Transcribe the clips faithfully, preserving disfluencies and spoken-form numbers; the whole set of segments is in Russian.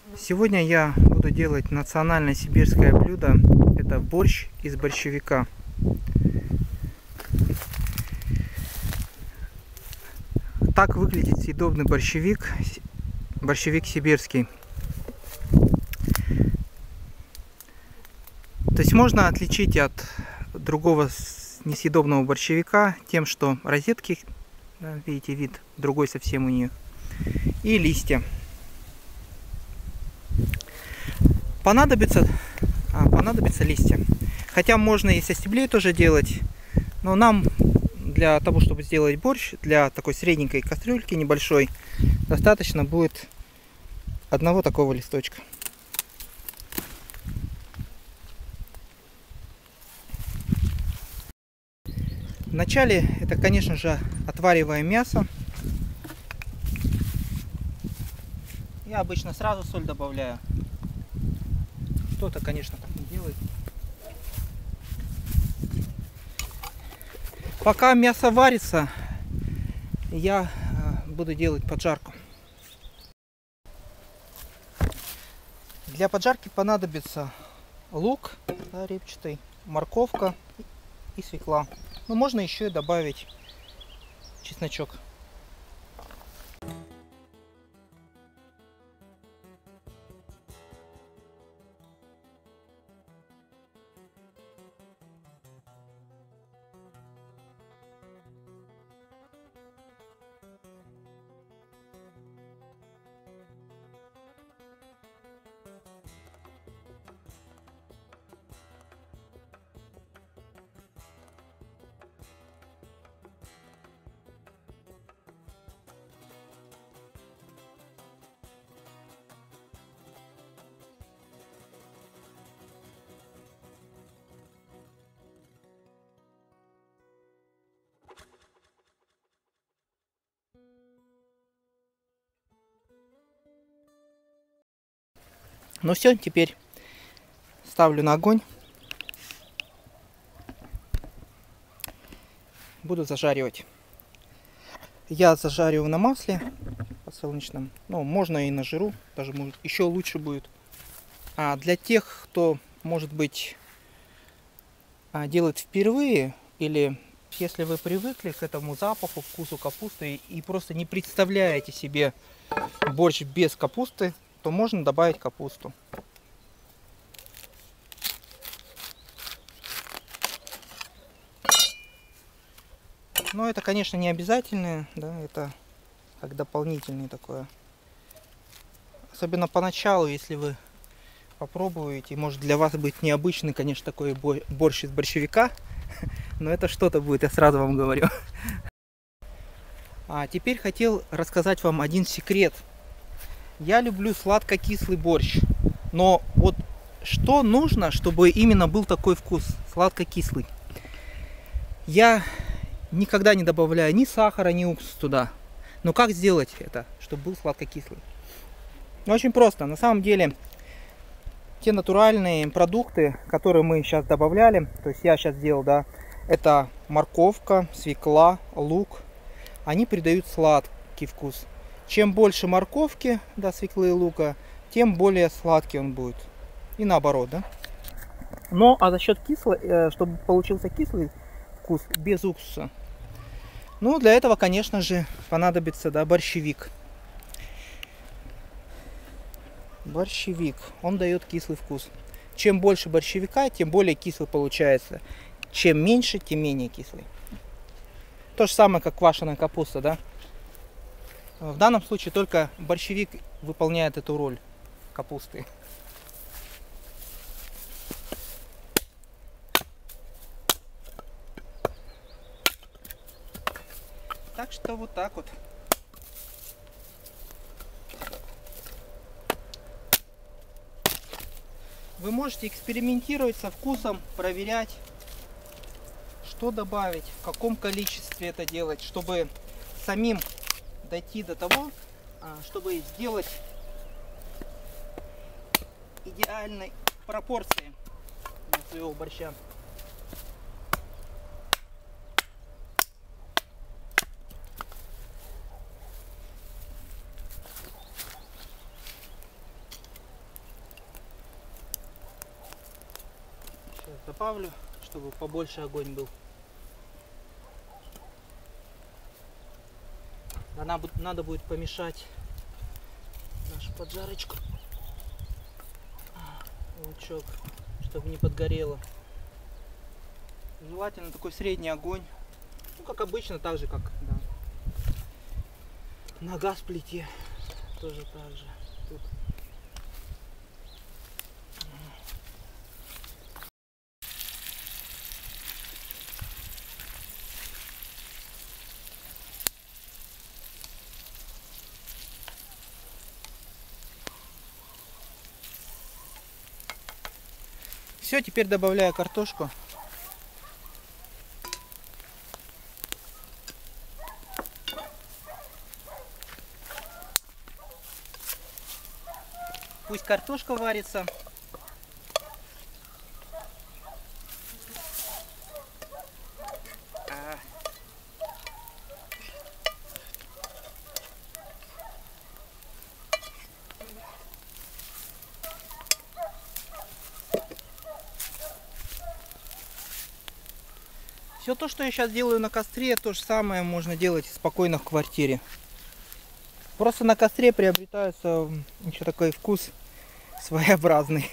Сегодня я буду делать национальное сибирское блюдо. Это борщ из борщевика. Так выглядит съедобный борщевик, борщевик сибирский. То есть можно отличить от другого несъедобного борщевика тем, что розетки, да, видите, вид другой совсем у них, и листья. Понадобится, а, понадобится листья. Хотя можно и со стеблей тоже делать, но нам для того, чтобы сделать борщ, для такой средненькой кастрюльки небольшой, достаточно будет одного такого листочка. Вначале это, конечно же, отвариваем мясо. Я обычно сразу соль добавляю. Кто-то, конечно, так не делает. Пока мясо варится, я буду делать поджарку. Для поджарки понадобится лук, да, репчатый, морковка и свекла. Но можно еще и добавить чесночок. Ну все, теперь ставлю на огонь. Буду зажаривать. Я зажариваю на масле подсолнечном. Ну, можно и на жиру, даже может еще лучше будет. А для тех, кто, может быть, делает впервые, или если вы привыкли к этому запаху, вкусу капусты и просто не представляете себе борщ без капусты, то можно добавить капусту. Но это, конечно, не обязательное, да, это как дополнительное такое. Особенно поначалу, если вы попробуете, может для вас будет необычный, конечно, такой борщ из борщевика, но это что-то будет, я сразу вам говорю. А теперь хотел рассказать вам один секрет. Я люблю сладко-кислый борщ, но вот что нужно, чтобы именно был такой вкус, сладко-кислый? Я никогда не добавляю ни сахара, ни уксус туда. Но как сделать это, чтобы был сладко-кислый? Очень просто. На самом деле, те натуральные продукты, которые мы сейчас добавляли, то есть я сейчас сделал, да, это морковка, свекла, лук, они придают сладкий вкус. Чем больше морковки, да, свеклы и лука, тем более сладкий он будет. И наоборот, да. Но а за счет кислого, чтобы получился кислый вкус без уксуса, ну, для этого, конечно же, понадобится, да, борщевик. Борщевик, он дает кислый вкус. Чем больше борщевика, тем более кислый получается. Чем меньше, тем менее кислый. То же самое, как квашеная капуста, да. В данном случае только борщевик выполняет эту роль капусты. Так что вот так вот. Вы можете экспериментировать со вкусом, проверять, что добавить, в каком количестве это делать, чтобы самим дойти до того, чтобы сделать идеальной пропорции для своего борща. добавлю, чтобы побольше огонь был. Она, надо будет помешать нашу поджарочку. Лучок, чтобы не подгорело. Желательно такой средний огонь. Ну, как обычно, так же, как да, на газ-плите. Тоже так же. Тут. Все, теперь добавляю картошку. Пусть картошка варится. Все то, что я сейчас делаю на костре, то же самое можно делать спокойно в квартире. Просто на костре приобретается еще такой вкус своеобразный.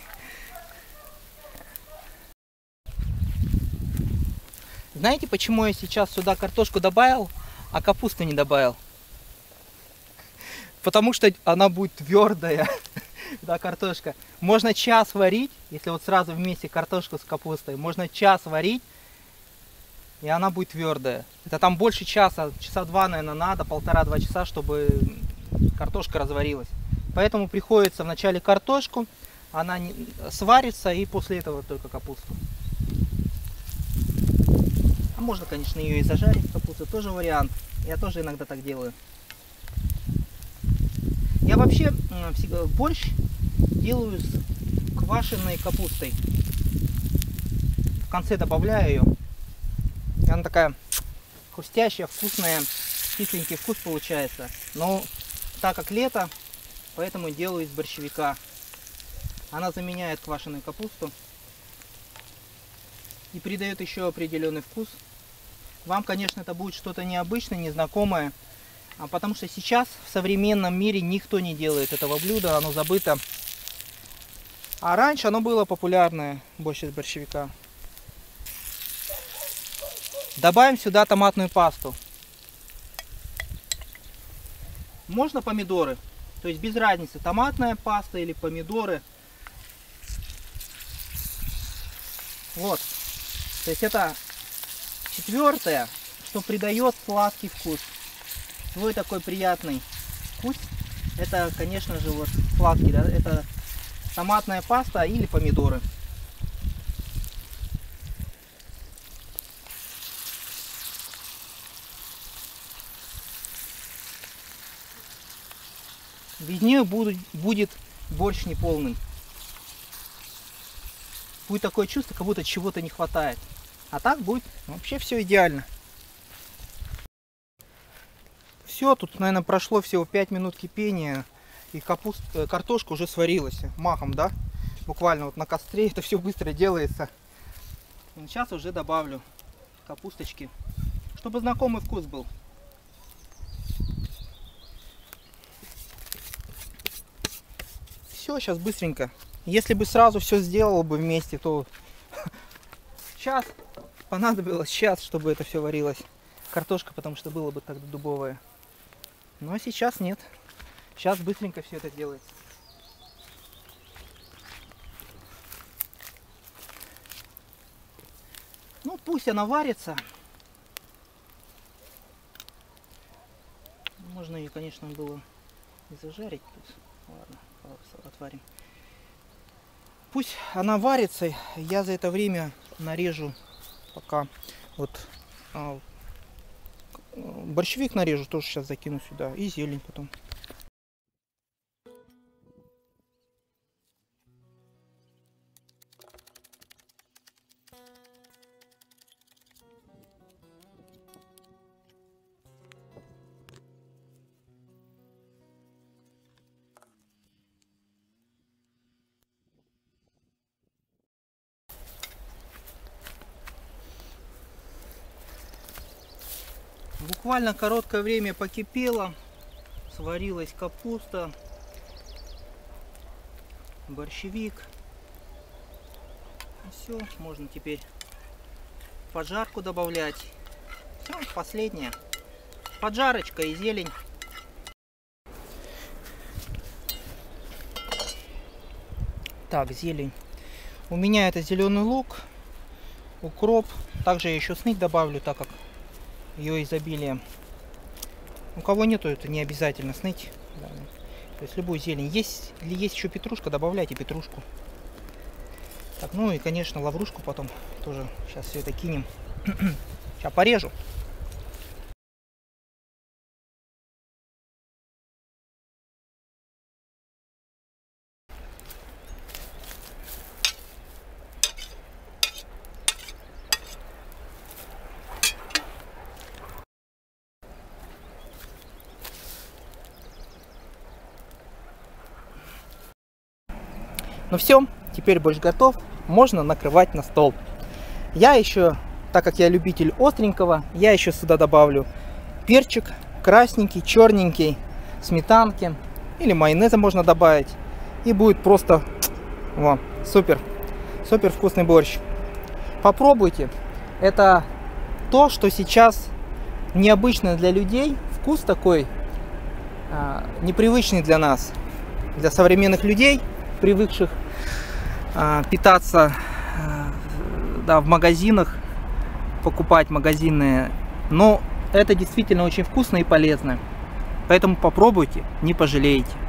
Знаете, почему я сейчас сюда картошку добавил, а капусту не добавил? Потому что она будет твердая, да, картошка. Можно час варить, если вот сразу вместе картошку с капустой, можно час варить, и она будет твердая. Это там больше часа, часа два, наверное, надо, полтора-два часа, чтобы картошка разварилась. Поэтому приходится вначале картошку, она сварится, и после этого только капусту. А можно, конечно, ее и зажарить, капусту, тоже вариант. Я тоже иногда так делаю. Я вообще всегда борщ делаю с квашеной капустой. В конце добавляю ее. И она такая хрустящая, вкусная, кисленький вкус получается. Но так как лето, поэтому делаю из борщевика. Она заменяет квашеную капусту и придает еще определенный вкус. Вам, конечно, это будет что-то необычное, незнакомое, а потому что сейчас в современном мире никто не делает этого блюда, оно забыто. А раньше оно было популярное, борщ из борщевика. Добавим сюда томатную пасту. Можно помидоры, то есть без разницы, томатная паста или помидоры. Вот, то есть это четвертое, что придает сладкий вкус. Свой такой приятный вкус, это, конечно же, вот сладкий, да? Это томатная паста или помидоры. Без нее будет, будет борщ неполным. Будет такое чувство, как будто чего-то не хватает. А так будет вообще все идеально. Все, тут, наверное, прошло всего пять минут кипения. И капуст, картошка уже сварилась махом, да? Буквально вот на костре это все быстро делается. Сейчас уже добавлю капусточки, чтобы знакомый вкус был. Все, сейчас быстренько. Если бы сразу все сделал бы вместе, то час понадобилось час, чтобы это все варилось. Картошка, потому что было бы тогда дубовая. Но сейчас нет. Сейчас быстренько все это делается. Ну, пусть она варится. Можно ее, конечно, было и зажарить тут. Ладно, отварим. Пусть она варится. Я за это время нарежу пока вот а, борщевик нарежу, тоже сейчас закину сюда. И зелень потом. Буквально короткое время покипело, сварилась капуста, борщевик. Все, можно теперь поджарку добавлять. Все, последнее. Поджарочка и зелень. Так, зелень. У меня это зеленый лук, укроп. Также я еще сныть добавлю, так как ее изобилие. У кого нету, это не обязательно сныть. Да. То есть любую зелень. Есть, или есть еще петрушка, добавляйте петрушку. Так, ну и, конечно, лаврушку потом тоже. Сейчас все это кинем. Сейчас порежу. Ну все, теперь борщ готов, можно накрывать на стол. Я еще, так как я любитель остренького, я еще сюда добавлю перчик красненький, черненький, сметанки или майонеза можно добавить. И будет просто во, супер, супер вкусный борщ. Попробуйте. Это то, что сейчас необычно для людей. Вкус такой а, непривычный для нас, для современных людей, привыкших а, питаться а, да, в магазинах, покупать магазинные. Но это действительно очень вкусно и полезно. Поэтому попробуйте, не пожалеете.